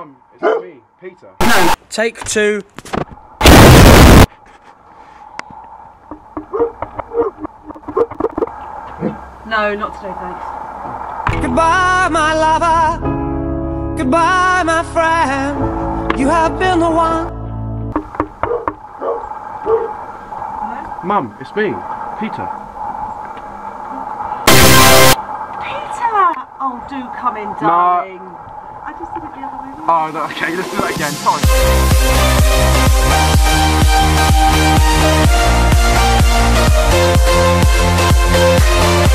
Mum, it's me, Peter. No. Take two. No, not today, thanks. Goodbye, my lover. Goodbye, my friend. You have been the one. Mum, it's me, Peter. Peter! Oh, do come in, darling. I just did it the other way around. Oh, no, okay, let's do that again. Sorry.